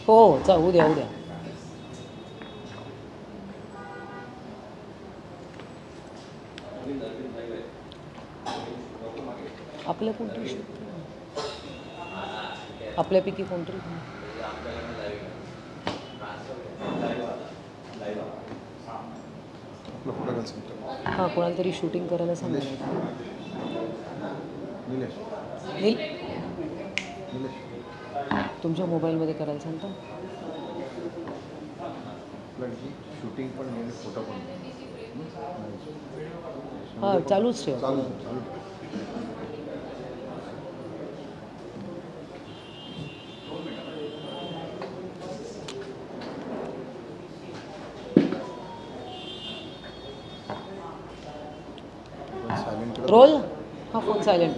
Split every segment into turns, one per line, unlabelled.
हो उद्या आपल्या कोणतरी आपल्यापैकी कोणतरी हां कोणाला तरी शूटिंग करायला सांगितलं. तुमच्या मोबाईलमध्ये करायला सांगता.
शूटिंग पण फोटो पण
हां चालूच ठेव. रोल हा फोन सायलेंट.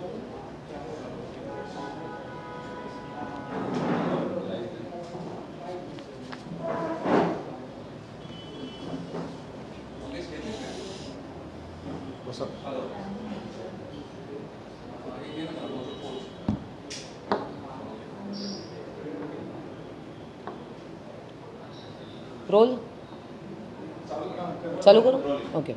रोल चालू करू. ओके.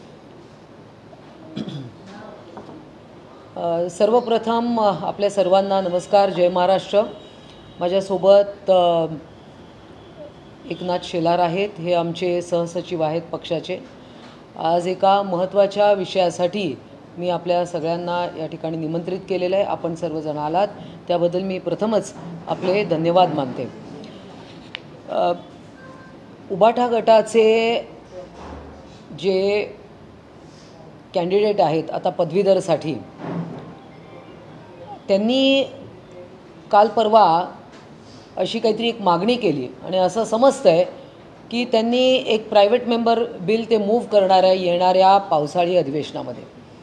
सर्वप्रथम आपल्या सर्वांना नमस्कार. जय महाराष्ट्र. माझ्यासोबत एकनाथ शेलार आहेत. हे आमचे सहसचिव आहेत पक्षाचे. आज एका महत्त्वाच्या विषयासाठी मी आपल्या सगळ्यांना या ठिकाणी निमंत्रित केलेलं आहे. आपण सर्वजण आलात त्याबद्दल मी प्रथमच आपले धन्यवाद मानते. उबाठा गटाचे जे कॅन्डिडेट आहेत आता पदवीधरसाठी, त्यांनी काल परवा अशी काहीतरी एक मागणी केली आणि असं समजतं आहे की त्यांनी एक प्रायव्हेट मेंबर बिल ते मूव्ह करणाऱ्या येणाऱ्या पावसाळी अधिवेशनामध्ये,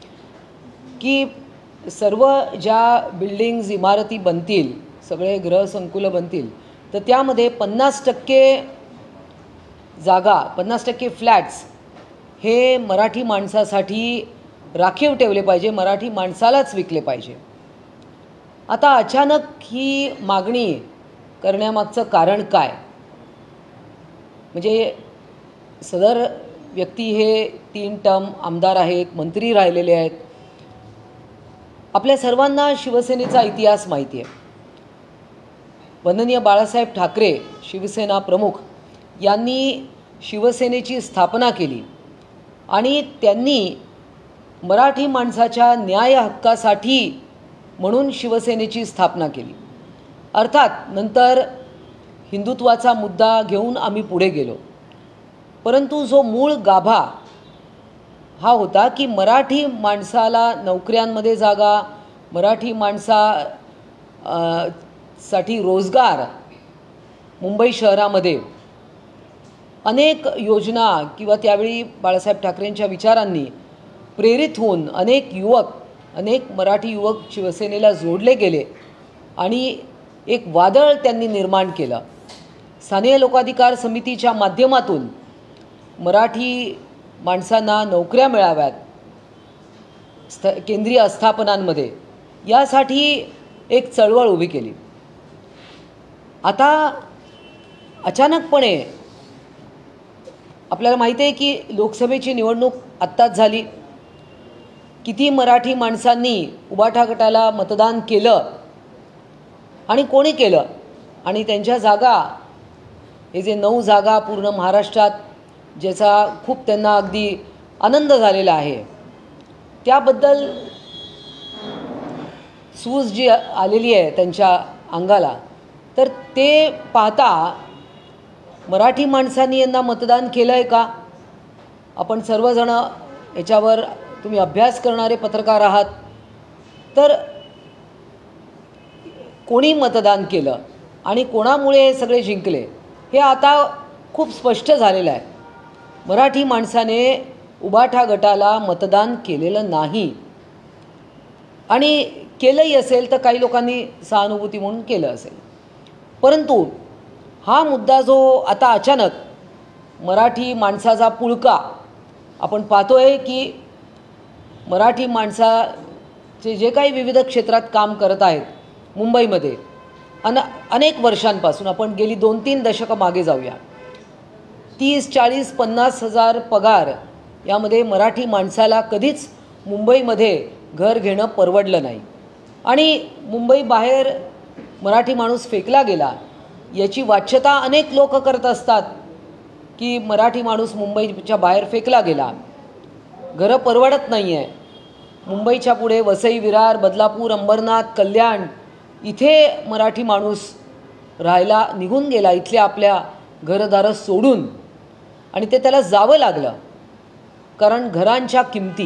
की सर्व ज्या बिल्डिंग्ज इमारती बनतील, सगळे गृहसंकुलं बनतील, तर त्यामध्ये 50% जागा, 50% फ्लॅट्स हे मराठी माणसासाठी राखीव ठेवले पाहिजे, मराठी माणसालाच विकले पाहिजे. आता अचानक ही मागणी करण्यामागचं कारण काय? म्हणजे सदर व्यक्ती हे 3 टर्म आमदार आहेत, मंत्री राहिलेले आहेत. आपल्या सर्वांना शिवसेनेचा इतिहास माहिती आहे. वंदनीय बाळासाहेब ठाकरे शिवसेना प्रमुख यांनी शिवसेनेची स्थापना केली आणि त्यांनी मराठी माणसाच्या न्याय हक्कासाठी म्हणून शिवसेनेची स्थापना केली. अर्थात नंतर हिंदुत्वाचा मुद्दा घेऊन आम्ही पुढे गेलो, परंतु जो मूळ गाभा हा होता की मराठी माणसाला नोकऱ्यांमध्ये जागा, मराठी माणसासाठी रोजगार. मुंबई शहरामध्ये अनेक योजना किंवा त्यावेळी बाळासाहेब ठाकरेंच्या विचारांनी प्रेरित होऊन अनेक मराठी युवक शिवसेनेला जोडले गेले आणि एक वादळ त्यांनी निर्माण केलं. स्थानीय लोकाधिकार समितीच्या माध्यमातून मराठी माणसांना नोकऱ्या मिळाव्यात केंद्रीय आस्थापनांमध्ये, यासाठी एक चळवळ उभी केली. आता अचानकपणे आपल्याला माहिती आहे की लोकसभेची निवडणूक आत्ताच झाली. किती मराठी माणसांनी उबाठा गटाला मतदान केलं आणि कोणी केलं, आणि त्यांच्या जागा, हे जे 9 जागा पूर्ण महाराष्ट्रात, ज्याचा खूप त्यांना अगदी आनंद झालेला आहे, त्याबद्दल सूज जी आलेली आहे त्यांच्या अंगाला, तर ते पाहता मराठी माणसांनी यांना मतदान केलं आहे का? आपण सर्वजण याच्यावर, तुम्ही अभ्यास करणारे पत्रकार आहात, तर कोणी मतदान केलं आणि कोणामुळे हे सगळे जिंकले हे आता खूप स्पष्ट झालेलं आहे. मराठी माणसाने उबाठा गटाला मतदान केलेलं नाही, आणि केलंही असेल तर काही लोकांनी सहानुभूती म्हणून केलं असेल. परंतु हा मुद्दा जो आता अचानक मराठी माणसाचा पुळका आपण पाहतोय की मराठी माणसाचे जे काही विविध क्षेत्रात काम करत आहेत मुंबईमध्ये, अनेक वर्षांपासून, आपण गेली 2-3 दशकं मागे जाऊया, 30, 40, 50 हजार पगार यामध्ये मराठी माणसाला कधीच मुंबईमध्ये घर घेणं परवडलं नाही. आणि मुंबई बाहेर मराठी माणूस फेकला गेला याची वाच्यता अनेक लोक करत असतात की मराठी माणूस मुंबईच्या बाहेर फेकला गेला, घरं परवडत नाही आहे. मुंबईच्या पुढे वसई, विरार, बदलापूर, अंबरनाथ, कल्याण इथे मराठी माणूस राहायला निघून गेला, इथल्या आपल्या घरदारं सोडून. आणि ते त्याला जावं लागलं कारण घरांच्या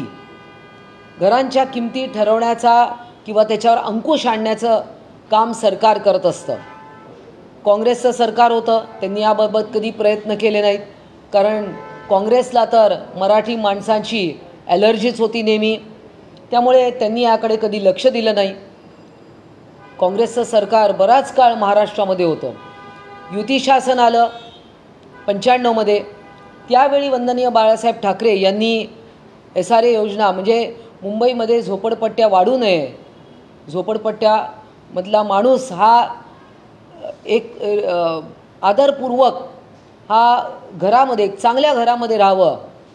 किमती ठरवण्याचा किंवा त्याच्यावर अंकुश आणण्याचं काम सरकार करत असतं. काँग्रेसचं सरकार होतं, त्यांनी याबाबत कधी प्रयत्न केले नाहीत, कारण काँग्रेसला तर मराठी माणसांची ॲलर्जीच होती नेहमी, त्यामुळे त्यांनी याकडे कधी लक्ष दिलं नाही. काँग्रेसचं सरकार बराच काळ महाराष्ट्रामध्ये होतं. युती शासन आलं 95मध्ये, त्यावेळी वंदनीय बाळासाहेब ठाकरे यांनी SRA योजना, म्हणजे मुंबईमध्ये झोपडपट्ट्या वाढू नये, झोपडपट्ट्यामधला माणूस हा एक आदरपूर्वक हा घरामध्ये, चांगल्या घरामध्ये राहावं,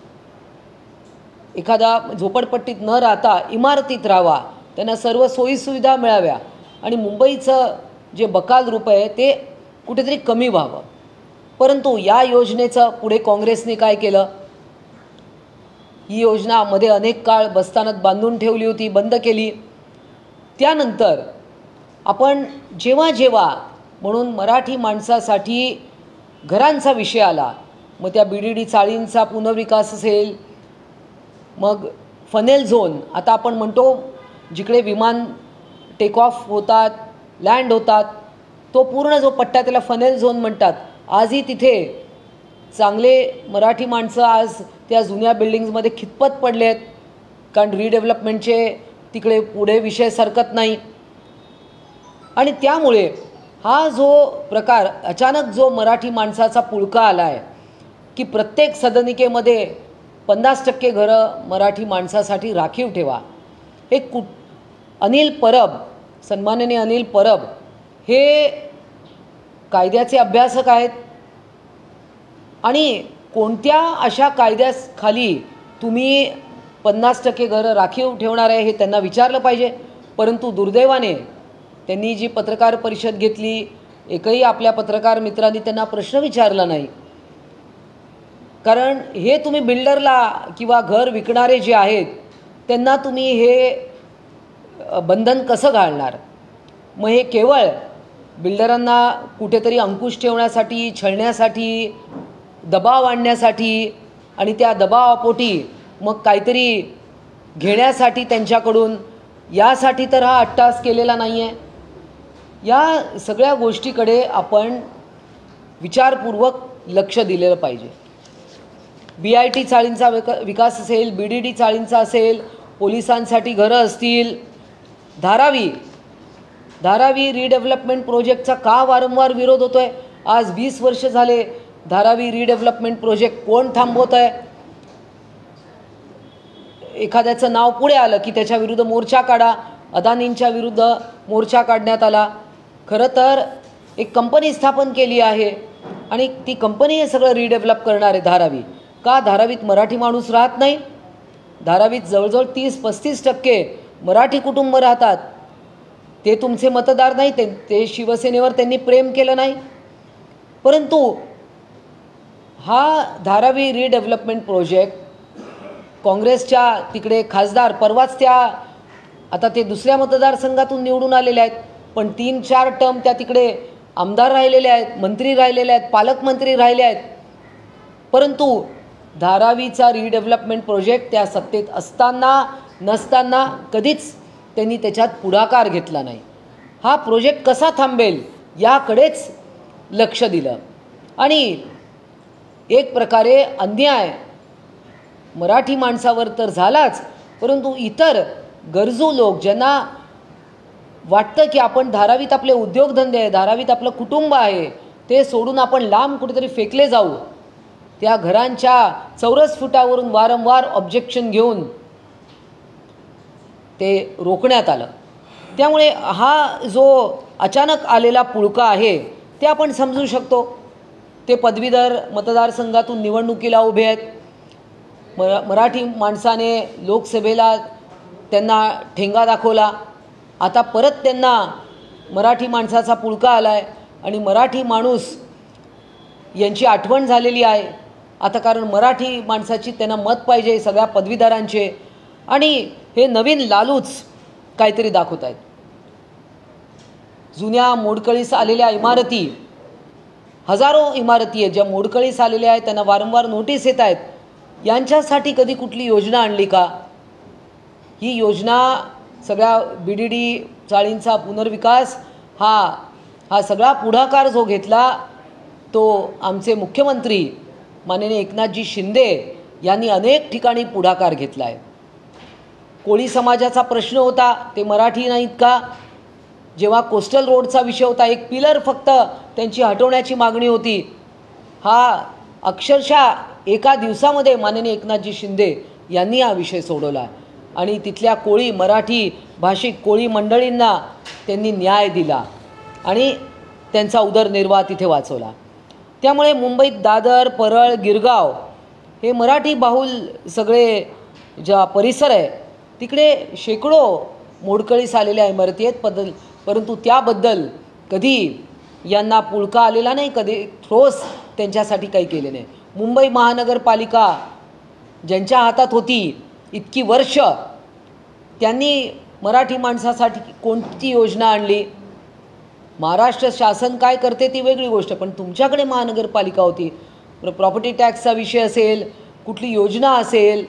एखादा झोपडपट्टीत न राहता इमारतीत राहावा, त्यांना सर्व सोयीसुविधा मिळाव्या आणि मुंबईचं जे बकाल रूप आहे ते कुठेतरी कमी व्हावं. परंतु या योजनेचं पुढे काँग्रेसने काय केलं, ही योजना मध्ये अनेक काळ बस्तानात बांधून ठेवली होती, बंद केली. त्यानंतर आपण जेव्हा म्हणून मराठी माणसासाठी घरांचा विषय आला, मग त्या BDD चाळींचा पुनर्विकास असेल, मग फनेल झोन, आता आपण म्हणतो जिकडे विमान टेक ऑफ होतात, लँड होतात, तो पूर्ण जो पट्टा त्याला फनेल झोन म्हणतात. आजही तिथे चांगले मराठी माणसं आज त्या जुन्या बिल्डिंग्समध्ये खितपत पडले आहेत, कारण रिडेव्हलपमेंटचे तिकडे पुढे विषय सरकत नाही. आणि त्यामुळे हा जो प्रकार, अचानक जो मराठी माणसाचा पुळका आला आहे की प्रत्येक सदनिकेमध्ये 50% घरं मराठी माणसासाठी राखीव ठेवा. हे अनिल परब, सन्माननीय अनिल परब हे कायद्याचे अभ्यासक आहेत आणि कोणत्या अशा कायद्याखाली तुम्ही 50% घरं राखीव ठेवणार आहे हे त्यांना विचारलं पाहिजे. परंतु दुर्दैवाने त्यांनी जी पत्रकार परिषद घेतली, एकही आपल्या पत्रकार मित्रांनी त्यांना प्रश्न विचारला नाही. कारण हे तुम्ही बिल्डरला किंवा घर विकणारे जे आहेत त्यांना तुम्ही हे बंधन कसं घालणार. मग हे केवळ बिल्डरांना कुठेतरी अंकुश ठेवण्यासाठी, छळण्यासाठी, दबाव आणण्यासाठी आणि त्या दबावापोटी मग काहीतरी घेण्यासाठी त्यांच्याकडून, यासाठी तर हा अट्टास केलेला नाही आहे. या सगळ्या गोष्टीकडे आपण विचारपूर्वक लक्ष दिलेलं पाहिजे. BIT चाळींचा विकास असेल, BDD चाळींचा असेल, पोलिसांसाठी घरं असतील, धारावी रिडेव्हलपमेंट प्रोजेक्टचा का वारंवार विरोध होतो आहे. आज 20 वर्ष झाले धारावी रिडेव्हलपमेंट प्रोजेक्ट कोण थांबवत आहे. एखाद्याचं नाव पुढे आलं की त्याच्या विरुद्ध मोर्चा काढा. अदानींच्या विरुद्ध मोर्चा काढण्यात आला. खरं तर एक कंपनी स्थापन केली आहे आणि ती कंपनी हे सगळं रिडेव्हलप करणार आहे. धारावी धारावीत मराठी माणूस राहत नाही. धारावीत जवळजवळ 30-35% मराठी कुटुंब राहतात. ते तुमचे मतदार नाही, ते शिवसेनेवर त्यांनी प्रेम केलं नाही. परंतु हा धारावी रिडेव्हलपमेंट प्रोजेक्ट काँग्रेसच्या तिकडे खासदार, परवाच त्या, आता ते दुसऱ्या मतदारसंघातून निवडून आलेले आहेत, पण 3-4 टर्म त्या तिकडे आमदार राहिलेले आहेत, मंत्री राहिलेले आहेत, पालकमंत्री राहिले आहेत. परंतु धारावीचा रिडेव्हलपमेंट प्रोजेक्ट त्या सत्तेत असताना नसताना कधीच त्यांनी त्याच्यात पुढाकार घेतला नाही. हा प्रोजेक्ट कसा थांबेल याकडेच लक्ष दिलं. आणि एक प्रकारे अन्याय मराठी माणसावर तर झालाच, परंतु इतर गरजू लोक ज्यांना वाटतं की आपण धारावीत आपले उद्योगधंदे आहे, धारावीत आपलं कुटुंब आहे, ते सोडून आपण लांब कुठेतरी फेकले जाऊ, त्या घरांच्या चौरस फुटावरून वारंवार ऑब्जेक्शन घेऊन ते रोखण्यात आलं. त्यामुळे हा जो अचानक आलेला पुळका आहे ते आपण समजू शकतो. ते पदवीधर मतदारसंघातून निवडणुकीला उभे आहेत. मराठी माणसाने लोकसभेला त्यांना ठेंगा दाखवला. आता परत त्यांना मराठी माणसाचा पुळका आला आहे आणि मराठी माणूस यांची आठवण झालेली आहे आता, कारण मराठी माणसाची त्यांना मत पाहिजे सगळ्या पदवीधरांचे. आणि हे नवीन लालूच काहीतरी दाखवत आहेत. जुन्या मोडकळीस आलेल्या इमारती, हजारो इमारती आहेत ज्या मोडकळीस आलेल्या आहेत, त्यांना वारंवार नोटीस येत आहेत. यांच्यासाठी कधी कुठली योजना आणली का? ही योजना सगळ्या BDD चाळींचा पुनर्विकास हा सगळा पुढाकार जो घेतला तो आमचे मुख्यमंत्री माननीय एकनाथजी शिंदे यांनी अनेक ठिकाणी पुढाकार घेतला आहे. कोळी समाजाचा प्रश्न होता, ते मराठी नाहीत का? जेव्हा कोस्टल रोडचा विषय होता, एक पिलर फक्त त्यांची हटवण्याची मागणी होती. हा अक्षरशः एका दिवसामध्ये माननीय एकनाथजी शिंदे यांनी हा विषय सोडवला आणि तिथल्या कोळी मराठी भाषिक कोळी मंडळींना त्यांनी न्याय दिला आणि त्यांचा उदरनिर्वाह तिथे वाचवला. त्यामुळे मुंबईत दादर, परळ, गिरगाव हे मराठी बाहुल सगळे ज्या परिसर आहे तिकडे शेकडो मोडकळीस आलेल्या इमारती आहेत. परंतु त्याबद्दल कधी यांना पुळका आलेला नाही, कधी ठोस त्यांच्यासाठी काही केले नाही. मुंबई महानगरपालिका ज्यांच्या हातात होती इतकी वर्ष, त्यांनी मराठी माणसासाठी कोणती योजना आणली? महाराष्ट्र शासन काय करते ती वेगळी गोष्ट, पण तुमच्याकडे महानगरपालिका होती. प्रॉपर्टी टॅक्सचा विषय असेल, कुठली योजना असेल,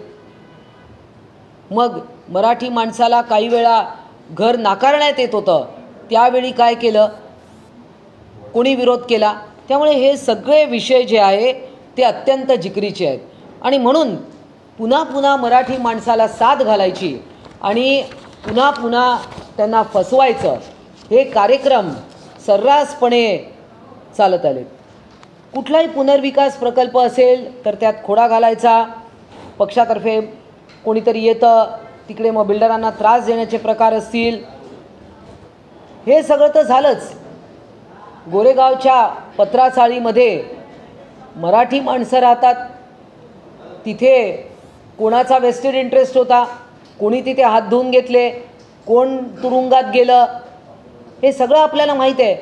मग मराठी माणसाला काही वेळा घर नाकारण्यात येत होतं, त्यावेळी काय केलं? कोणी विरोध केला? त्यामुळे हे सगळे विषय जे आहे ते अत्यंत जिकरीचे आहेत आणि म्हणून पुन्हा पुन्हा मराठी माणसाला साथ घालायची आणि पुन्हा पुन्हा त्यांना फसवायचं हे कार्यक्रम सर्रासपणे चालत आले. कुठलाही पुनर्विकास प्रकल्प असेल तर त्यात खोडा घालायचा, पक्षातर्फे कोणीतरी येतं तिकडे, मग बिल्डरांना त्रास देण्याचे प्रकार असतील, हे सगळं तर झालंच. गोरेगावच्या पत्राचाळीमध्ये मराठी माणसं राहतात, तिथे कोणाचा वेस्टेड इंटरेस्ट होता, कोणी तिथे हात धुवून घेतले, कोण तुरुंगात गेलं, हे सगळं आपल्याला माहीत आहे.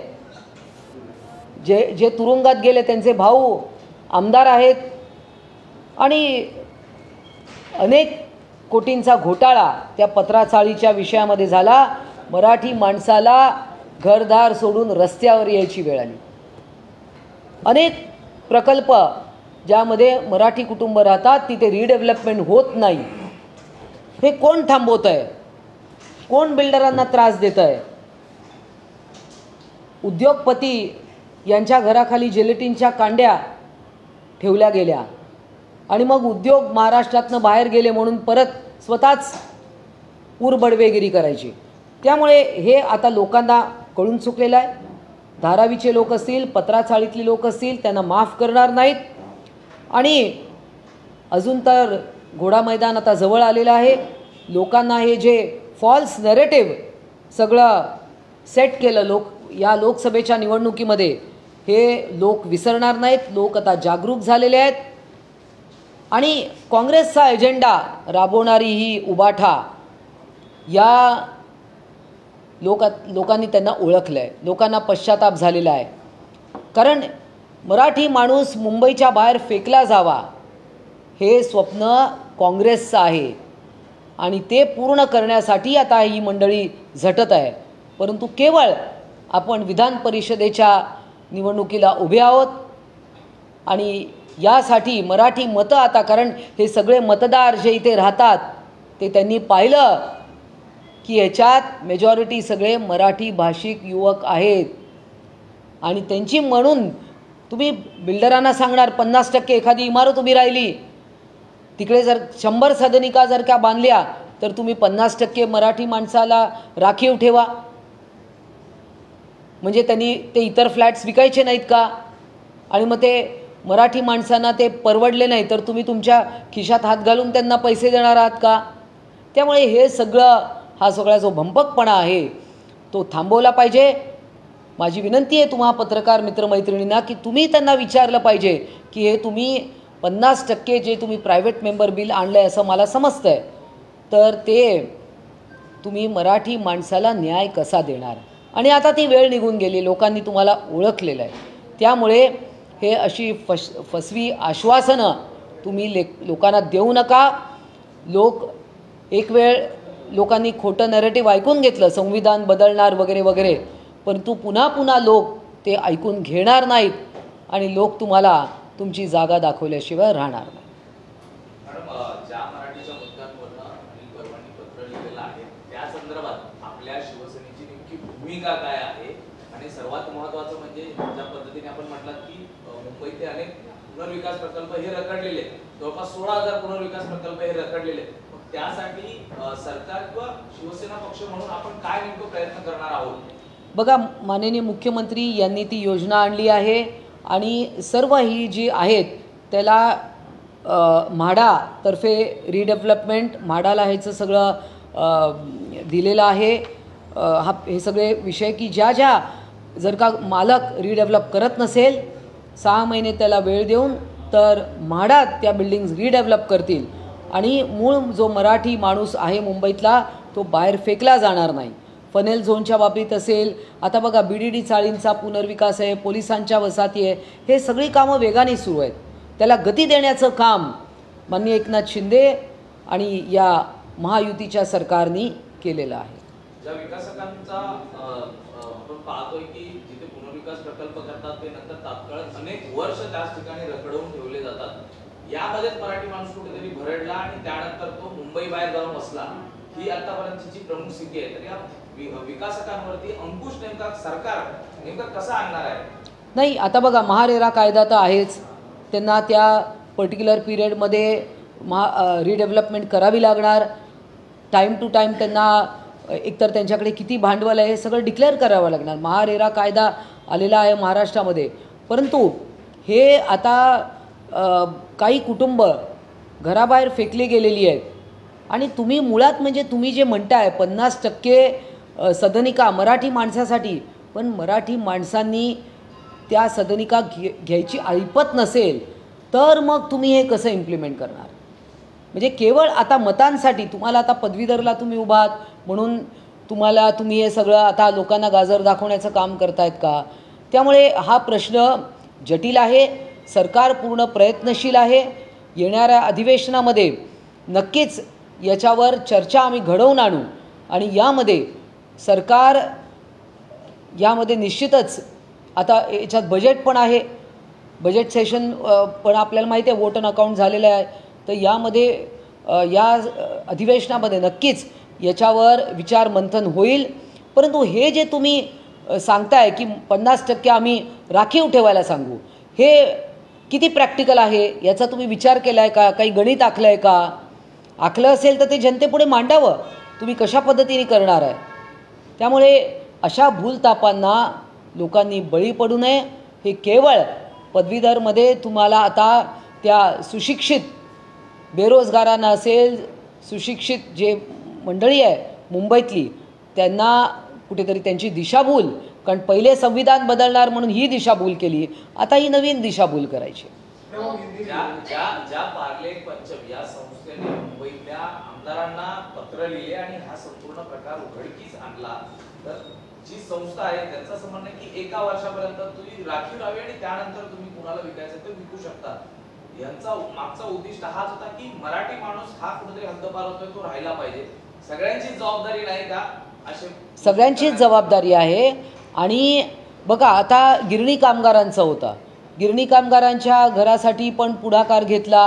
जे तुरुंगात गेले त्यांचे भाऊ आमदार आहेत आणि अनेक कोटींचा घोटाळा त्या पत्राचाळीच्या विषयामध्ये झाला. मराठी माणसाला घरदार सोडून रस्त्यावर यायची वेळ आली. अनेक प्रकल्प ज्यामध्ये मराठी कुटुंब राहतात तिथे रिडेव्हलपमेंट होत नाही. हे कोण थांबवत आहे? कोण बिल्डरांना त्रास देत आहे? उद्योगपती यांच्या घराखाली जिलेटिनच्या कांड्या ठेवल्या गेल्या आणि मग उद्योग महाराष्ट्रातनं बाहेर गेले म्हणून परत स्वतःच उरबडवेगिरी करायची. त्यामुळे हे आता लोकांना कळून चुकलेलं आहे. धारावीचे लोक असतील, पत्राचाळीतली लोक असतील, त्यांना माफ करणार नाहीत. आणि अजून तर घोडा मैदान आता जवळ आलेलं आहे. लोकांना हे जे फॉल्स नरेटिव्ह सगळं सेट केलं या लोकसभेच्या निवडणुकीमध्ये, हे लोक विसरणार नाहीत. लोक आता जागरूक झालेले आहेत आणि काँग्रेसचा एजेंडा राबवणारी ही उबाठा या लोकांनी त्यांना ओळखलं आहे. लोकांना पश्चाताप झालेला आहे. कारण मराठी माणूस मुंबईच्या बाहेर फेकला जावा हे स्वप्न काँग्रेसचं आहे आणि ते पूर्ण करण्यासाठी आता ही मंडळी झटत आहे. परंतु केवळ आपण विधान परिषदेच्या निवडणुकीला उभे आहोत आणि यासाठी मराठी मतं आता, कारण हे सगळे मतदार जे इथे राहतात ते त्यांनी पाहिलं की ह्याच्यात मेजॉरिटी सगळे मराठी भाषिक युवक आहेत आणि त्यांची म्हणून तुम्ही बिल्डरांना सांगणार 50% एखादी इमारत उभी राहिली तिकडे जर 100 सदनिका जर का बांधल्या तर तुम्ही 50% मराठी माणसाला राखीव ठेवा. म्हणजे त्यांनी ते इतर फ्लॅट्स विकायचे नाहीत का? आणि मग ते मराठी माणसांना ते परवडले नाही तर तुम्ही तुमच्या खिशात हात घालून त्यांना पैसे देणार आहात का? त्यामुळे हे सगळं हा सगळा जो भंपकपणा आहे तो थांबवला पाहिजे. माझी विनंती आहे तुम्हा पत्रकार मित्रमैत्रिणींना की तुम्ही त्यांना विचारलं पाहिजे की हे तुम्ही 50% जे तुम्ही प्रायव्हेट मेंबर बिल आणलं आहे असं मला समजतं आहे, तर ते तुम्ही मराठी माणसाला न्याय कसा देणार. आणि आता ती वेळ निघून गेली, लोकांनी तुम्हाला ओळखलेलं आहे. त्यामुळे हे अशी फसवी आश्वासनं तुम्ही लोकांना देऊ नका. एक वेळ लोकांनी खोटं नॅरेटिव्ह ऐकून घेतलं, संविधान बदलणार वगैरे वगैरे, परंतु पुन्हा पुन्हा लोक ते ऐकून घेणार नाहीत आणि लोक तुम्हाला तुमची जागा दाखवल्याशिवाय राहणार नाही.
मॅडम, ज्या मराठीच्या मुद्द्यांवरनं अनिल परबांनी पत्र लिहिलेलं आहे त्या संदर्भात आपल्या शिवसेनेची नेमकी भूमिका काय आहे? आणि सर्वात महत्त्वाचं म्हणजे ज्या पद्धतीने आपण म्हटलात की मुंबईतले अनेक पुनर्विकास प्रकल्प हे रखडलेले आहेत, जवळपास 16,000 पुनर्विकास प्रकल्प हे रखडलेले आहेत. मग त्यासाठी सरकार किंवा शिवसेना पक्ष म्हणून आपण काय नेमकं प्रयत्न करणार आहोत?
बघा, माननीय मुख्यमंत्री यांनी ती योजना आणली आहे आणि सर्व ही जी आहेत त्याला म्हाडातर्फे रिडेव्हलपमेंट, म्हाडाला ह्याचं सगळं दिलेलं आहे. हे सगळे विषय की ज्या जर का मालक रिडेव्हलप करत नसेल 6 महिने त्याला वेळ देऊन, तर म्हाडात त्या बिल्डिंग्स रिडेव्हलप करतील आणि मूळ जो मराठी माणूस आहे मुंबईतला तो बाहेर फेकला जाणार नाही. फनेल झोनच्या बाबतीत असेल, आता बघा BDD चाळींचा पुनर्विकास आहे, पोलिसांच्या वसाहती आहे, हे सगळी कामं वेगाने सुरू आहेत. त्याला गती देण्याचं काम माननीय एकनाथ शिंदे आणि या महायुतीच्या सरकारने केलेलं आहे.
ज्या विकासकांचा आपण पाहतोय की जिथे पुनर्विकास प्रकल्प करतात ते नंतर तात्काळ अनेक वर्ष त्याच ठिकाणी रखडवून ठेवले जातात. यामध्येच मराठी माणूस कुठेतरी भरडला आणि त्यानंतर तो मुंबई बाहेर जाऊन बसला. ही आतापर्यंतची प्रमुख स्थिती आहे. तर या विकासकांवरती अंकुश नेमका सरकार नेमका कसा आणणार आहे?
नाही, आता बघा, महारेरा कायदा तर आहेच. त्यांना त्या पर्टिक्युलर पिरियडमध्ये रिडेव्हलपमेंट करावी लागणार. टाईम टू टाईम त्यांना एकतर त्यांच्याकडे किती भांडवल आहे हे सगळं डिक्लेअर करावं लागणार. महारेरा कायदा आलेला आहे महाराष्ट्रामध्ये, परंतु हे आता काही कुटुंब घराबाहेर फेकली गेलेली आहेत. आणि तुम्ही मुळात म्हणजे तुम्ही जे म्हणताय 50% सदनिका मराठी माणसासाठी, पण मराठी माणसांनी त्या सदनिका घ्यायची ऐपत नसेल तर मग तुम्ही हे कसं इम्प्लिमेंट करणार? म्हणजे केवळ आता मतांसाठी तुम्हाला आता पदवीधरला तुम्ही उभा आहात म्हणून तुम्ही हे सगळं आता लोकांना गाजर दाखवण्याचं काम करतायत का? त्यामुळे हा प्रश्न जटिल आहे. सरकार पूर्ण प्रयत्नशील आहे. येणाऱ्या अधिवेशनामध्ये नक्कीच याच्यावर चर्चा आम्ही घडवून आणू आणि यामध्ये निश्चितच आता याच्यात बजेट पण आहे. बजेट सेशन पण आपल्याला माहिती आहे वोट अन अकाउंट झालेलं आहे. तर यामध्ये या अधिवेशनामध्ये नक्कीच याच्यावर विचार मंथन होईल. परंतु हे जे तुम्ही सांगताय की 50% आम्ही राखीव ठेवायला सांगू, हे किती प्रॅक्टिकल आहे याचा तुम्ही विचार केला आहे का? काही गणित आखलं आहे का? आखलं असेल तर ते जनतेपुढे मांडावं. तुम्ही कशा पद्धतीने करणार आहे? त्यामुळे अशा भूलतापांना लोकांनी बळी पडू नये. हे केवळ पदवीधरमध्ये तुम्हाला आता त्या सुशिक्षित बेरोजगारांना असेल, सुशिक्षित जे मंडळी आहे मुंबईतली, त्यांना कुठेतरी त्यांची दिशाभूल, कारण पहिले संविधान बदलणार म्हणून ही दिशाभूल केली, आता ही नवीन दिशाभूल करायची.
ज्या पार्ले पंचम या संस्थेने मुंबईतल्या आमदारांना पत्र लिहिले आणि हा संपूर्ण प्रकार उघडकीस आणला, तर जी संस्था आहे त्यांचं असं म्हणणं की 1 वर्षापर्यंत तुम्ही राखीव राहावी आणि त्यानंतर तुम्ही कुणाला विकायचं तर विकू शकता. यांचा मागचा उद्दिष्ट हाच होता की मराठी माणूस हा कुठेतरी हद्दपार होतोय, तो राहिला पाहिजे. सगळ्यांची जबाबदारी नाही का? असे
सगळ्यांचीच जबाबदारी आहे. आणि बघा, आता गिरणी कामगारांचा होता, गिरणी कामगारांच्या घरासाठी पण पुढाकार घेतला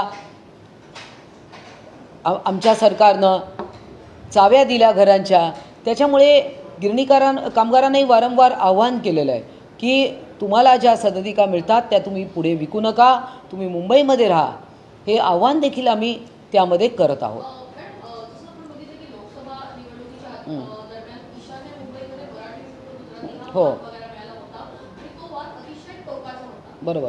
आमच्या सरकारनं, चाव्या दिल्या घरांच्या. त्याच्यामुळे कामगारांनाही वारंवार आव्हान केलेलं आहे की तुम्हाला ज्या सदनिका मिळतात त्या तुम्ही पुढे विकू नका, तुम्ही मुंबईमध्ये राहा. हे आव्हान देखील आम्ही त्यामध्ये करत आहोत. हो, बरोबर.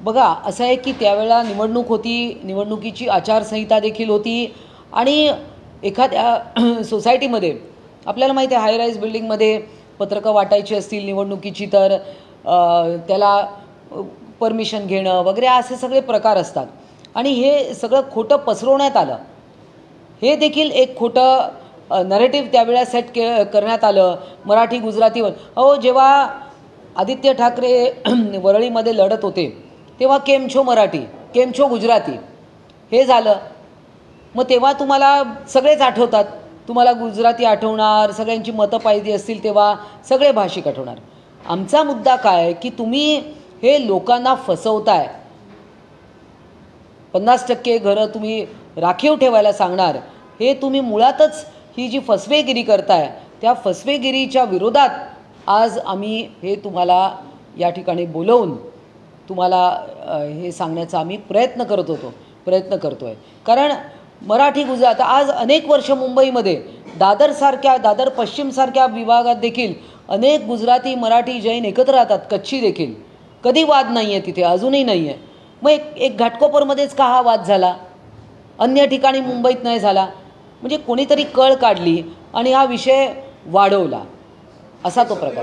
बघा असं आहे की त्यावेळेला निवडणूक होती, निवडणुकीची आचारसंहिता देखील होती आणि एखाद्या सोसायटीमध्ये आपल्याला माहिती आहे हाय राईज बिल्डिंगमध्ये पत्रकं वाटायची असतील निवडणुकीची तर त्याला परमिशन घेणं वगैरे असे सगळे प्रकार असतात आणि हे सगळं खोटं पसरवण्यात आलं. हे देखील एक खोटं नरेटिव्ह त्यावेळेला सेट करण्यात आलं मराठी गुजरातीवर. जेव्हा आदित्य ठाकरे वरळीमध्ये लढत होते तेव्हा केम छो मराठी केम छो गुजराती हे झालं. मग तेव्हा तुम्हाला सगळेच आठवतात, तुम्हाला गुजराती आठवणार, सगळ्यांची मतं पाहिजे असतील तेव्हा सगळे भाषिक आठवणार. आमचा मुद्दा काय की तुम्ही हे लोकांना फसवताय. 50% घरं तुम्ही राखीव ठेवायला सांगणार, हे तुम्ही मुळातच ही जी फसवेगिरी करताय त्या फसवेगिरीच्या विरोधात आज आम्ही हे तुम्हाला या ठिकाणी बोलवून तुम्हाला हे सांगण्याचा आम्ही प्रयत्न करतोय. कारण मराठी गुजरात आज अनेक वर्ष मुंबईमध्ये दादर पश्चिमसारख्या विभागात देखील अनेक गुजराती मराठी जैन एकत्र राहतात, कच्छी देखील. कधी वाद नाही आहे तिथे, अजूनही नाही आहे. मग एक घाटकोपरमध्येच का हा वाद झाला, अन्य ठिकाणी मुंबईत नाही झाला? म्हणजे कोणीतरी कळ काढली आणि हा विषय वाढवला, असा तो प्रकार.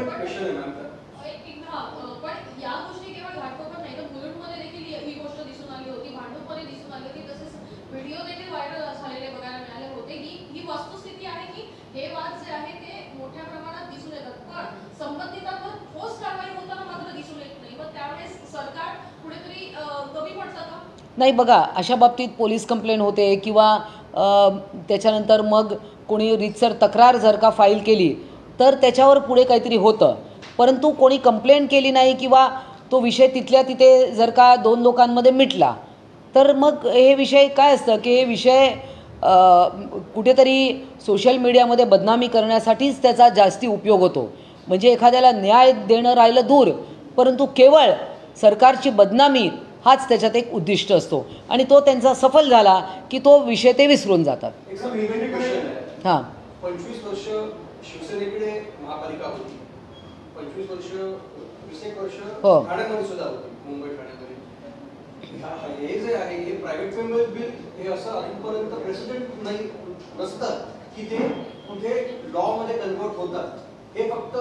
नाही बघा, अशा बाबतीत पोलीस कंप्लेंट होते किंवा त्याच्यानंतर मग कोणी रीतसर तक्रार जर का फाईल केली तर त्याच्यावर पुढे काहीतरी होतं. परंतु कोणी कंप्लेंट केली नाही किंवा तो विषय तिथल्या तिथे जर का 2 लोकांमध्ये मिटला तर मग हे विषय काय असतं की हे विषय कुठेतरी सोशल मीडियामध्ये बदनामी करण्यासाठीच त्याचा जास्ती उपयोग होतो. म्हणजे एखाद्याला न्याय देणं राहिलं दूर, परंतु केवळ सरकारची बदनामी हाच त्याच्यात एक उद्दिष्ट असतो आणि तो त्यांचा सफल झाला की तो विषय ते विसरून जातात. हां,
25 वर्ष शिवसेनेकडे महापालिका होती, 25 वर्ष 20 वर्ष ठाण्यामध्ये सुद्धा होती, मुंबई ठाण्यामध्ये. हे जे आहे हे प्रायव्हेट मेंबर बिल हे असं अजूनपर्यंत प्रेसिडेंट नाही नसतं की ते कुठे लॉ मध्ये कन्वर्ट होतात. हे फक्त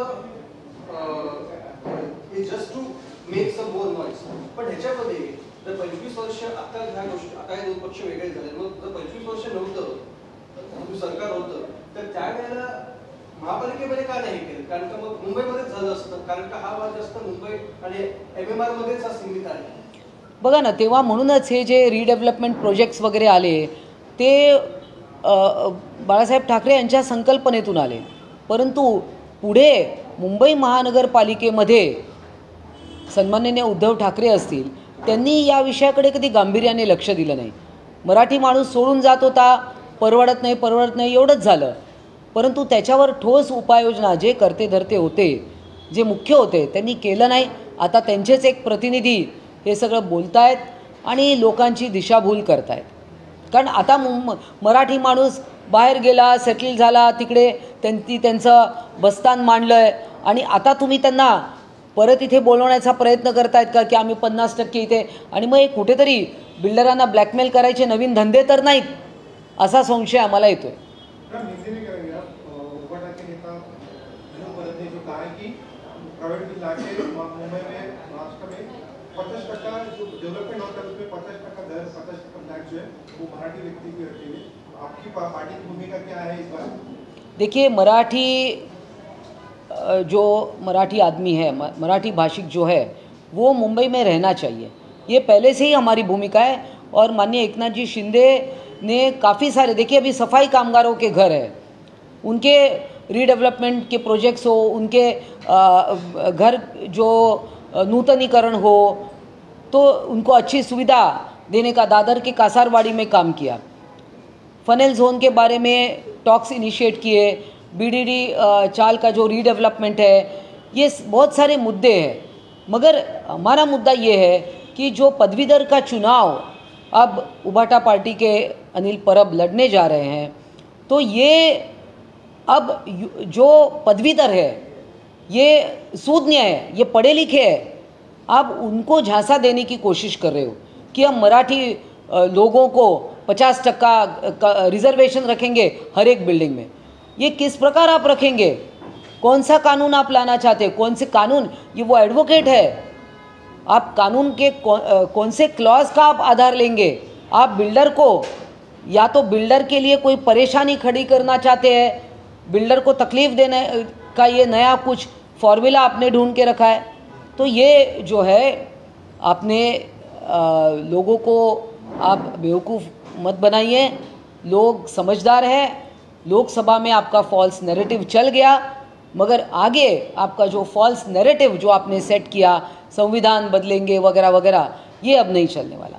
just to make some more noise. पण ह्याच्यामध्ये जर 25 वर्ष आता ह्या गोष्टी आता हे 2 पक्ष वेगळे झाले, मग जर 25 वर्ष नव्हतं सरकार होतं तर त्यावेळेला महापालिकेमध्ये का नाही केलं? कारण का मग मुंबईमध्येच झालं असतं, कारण का हा वाद जास्त मुंबई आणि MMR मध्येच हा सीमित आहे.
बघा ना, तेव्हा म्हणूनच हे जे रिडेव्हलपमेंट प्रोजेक्ट्स वगैरे आले ते बाळासाहेब ठाकरे यांच्या संकल्पनेतून आले. परंतु पुढे मुंबई महानगरपालिकेमध्ये सन्माननीय उद्धव ठाकरे असतील, त्यांनी या विषयाकडे कधी गांभीर्याने लक्ष दिलं नाही. मराठी माणूस सोडून जात होता, परवडत नाही एवढंच झालं. परंतु त्याच्यावर ठोस उपाययोजना जे करते धरते होते, जे मुख्य होते, त्यांनी केलं नाही. आता त्यांचेच एक प्रतिनिधी हे सगळं बोलतायत आणि लोकांची दिशाभूल करतायत. कारण आता मराठी माणूस बाहेर गेला, सेटल झाला, तिकडे त्यांचं बस्तान मांडलं आहे आणि आता तुम्ही त्यांना परत इथे बोलवण्याचा प्रयत्न करतायत का की आम्ही 50% इथे, आणि मग एक कुठेतरी बिल्डरांना ब्लॅकमेल करायचे नवीन धंदे तर नाहीत, असा संशय आम्हाला येतोय. देखिए, मराठी आदमी है, मराठी भाषिक जो है वो मुंबई में रहना चाहिए, ये पहले से ही हमारी भूमिका है. और माननीय एकनाथ जी शिंदे ने काफ़ी सारे, देखिए अभी सफाई कामगारों के घर है, उनके रीडेवलपमेंट के प्रोजेक्ट्स हो, उनके घर जो नूतनीकरण हो, तो उनको अच्छी सुविधा देने का दादर के कासारवाड़ी में काम किया. फनेल जोन के बारे में टॉक्स इनिशिएट किए, BDD चाल का जो रीडेवलपमेंट है, ये बहुत सारे मुद्दे हैं. मगर हमारा मुद्दा ये है कि जो पदवीधर का चुनाव अब उबाटा पार्टी के अनिल परब लड़ने जा रहे हैं, तो ये अब जो पदवीधर है ये सूदनीय है, ये पढ़े लिखे है, आप उनको झांसा देने की कोशिश कर रहे हो कि हम मराठी लोगों को 50% रिजर्वेशन रखेंगे हर एक बिल्डिंग में। ये किस प्रकार आप रखेंगे? कौन सा कानून आप लाना चाहते हैं? कौन से कानून? ये वो एडवोकेट है, आप कानून के कौन से क्लॉज का आप आधार लेंगे? आप बिल्डर को, या तो बिल्डर के लिए कोई परेशानी खड़ी करना चाहते हैं, बिल्डर को तकलीफ देने का ये नया कुछ फॉर्मूला आपने ढूंढ के रखा है। तो ये जो है आपने लोगों को आप बेवकूफ़ मत बनाइए, लोग समझदार हैं। लोकसभा में आपका फॉल्स नैरेटिव चल गया, मगर आगे आपका जो फॉल्स नैरेटिव जो आपने सेट किया, संविधान बदलेंगे वगैरह वगैरह, ये अब नहीं चलने वाला।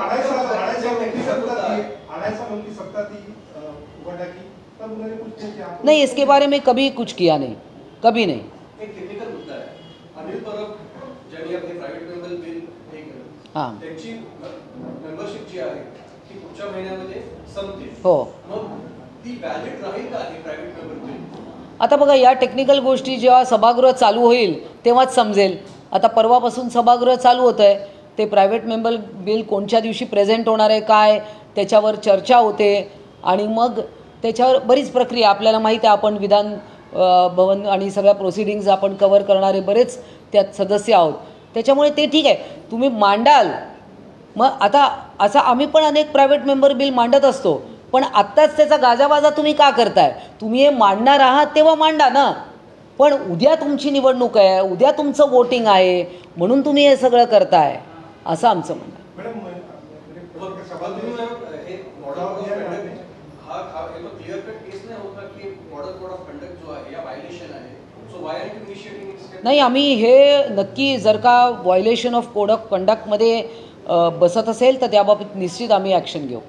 नहीं, इसके बारे में कभी कुछ किया नहीं, कभी नहीं।
एक टेक्निकल मुद्दा आहे, अनिल परब ज्यांनी आपले प्रायव्हेट मेंबर बिल हे केलं,
हां,
त्यांची मेंबरशिप जी आहे ती पुढच्या महिन्यामध्ये संपते।
हो,
मग ती व्हॅलिड राहील का ही प्रायव्हेट मेंबर बिल?
आता बघा, या टेक्निकल गोष्टी जेव्हा सभागृह चालू होईल तेव्हाच समजेल। आता परवापासून सभागृह चालू होतं आहे, ते प्रायव्हेट मेंबर बिल कोणत्या दिवशी प्रेझेंट होणार आहे काय त्याच्यावर चर्चा होते आणि मग त्याच्यावर बरीच प्रक्रिया आपल्याला माहीत आहे। आपण विधान भवन आणि सगळ्या प्रोसिडिंग्ज आपण कव्हर करणारे बरेच त्यात सदस्य आहोत, त्याच्यामुळे ते ठीक आहे, तुम्ही मांडाल। मग आता असं आम्ही पण अनेक प्रायव्हेट मेंबर बिल मांडत असतो, पण आत्ताच त्याचा गाजावाजा तुम्ही का करताय? तुम्ही हे मांडणार आहात तेव्हा मांडा ना, पण उद्या तुमची निवडणूक आहे, उद्या तुमचं वोटिंग आहे, म्हणून तुम्ही हे सगळं करताय, असं आमचं म्हणणं आहे। नाही, आम्ही हे नक्की जर का व्हायोलेशन ऑफ कोड ऑफ कंडक्टमध्ये बसत असेल तर त्याबाबत निश्चित आम्ही ॲक्शन घेऊ।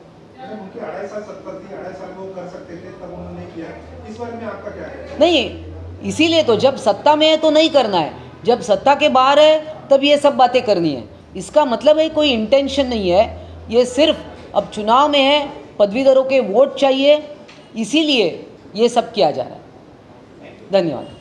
नहीं, इसीलिए तो जब सत्ता में है तो नहीं करना है, जब सत्ता के बाहर है तब ये सब बातें करनी है। इसका मतलब है कोई इंटेंशन नहीं है, ये सिर्फ अब चुनाव में है, पदवीधरों के वोट चाहिए, इसीलिए ये सब किया जा रहा है। धन्यवाद।